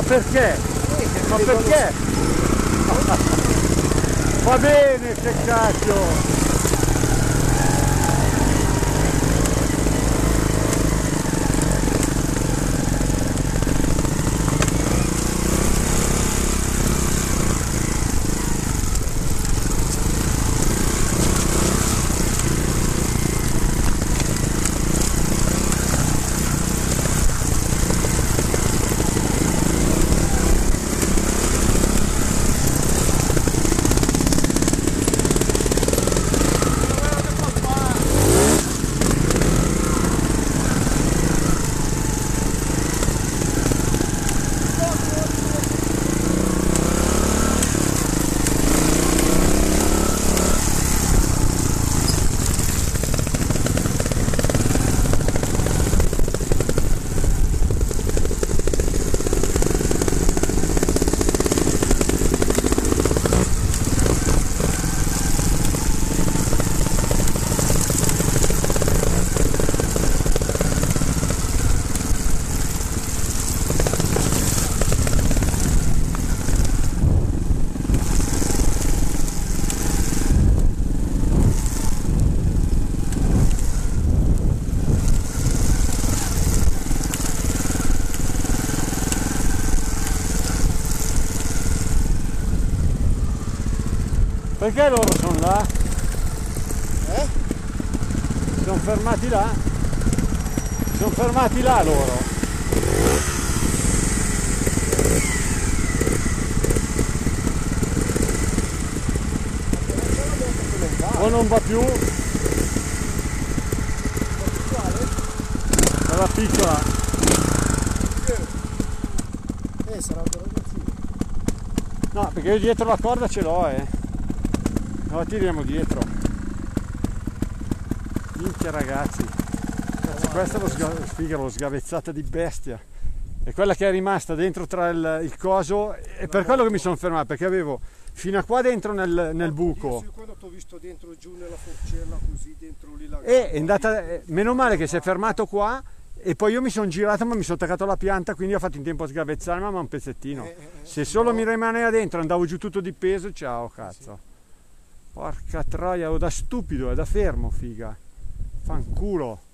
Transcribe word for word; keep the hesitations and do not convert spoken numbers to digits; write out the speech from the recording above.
perché? Ma perché? Va bene, che cacchio! Perché loro sono là? Eh? Si sono fermati là? Si sono fermati là loro. O non va più? Era piccola. Eh, sarà un ragazzino. No, perché io dietro la corda ce l'ho, eh. La tiriamo dietro. Minchia ragazzi. Cazzo, questa è lo sga- sfiga, lo sgavezzata di bestia. È quella che è rimasta dentro tra il, il coso. E per quello che mi sono fermato, perché avevo fino a qua dentro nel, nel buco. Io quando ti ho visto dentro giù nella forcella così dentro lì la E è andata. eh, Meno male che si è fermato qua. E poi io mi sono girato ma mi sono attaccato alla pianta, quindi ho fatto in tempo a sgavezzarmi, ma un pezzettino. Eh, eh, eh, Se solo no. mi rimaneva dentro andavo giù tutto di peso, ciao cazzo. Porca troia, o da stupido, è da fermo, figa. Fanculo.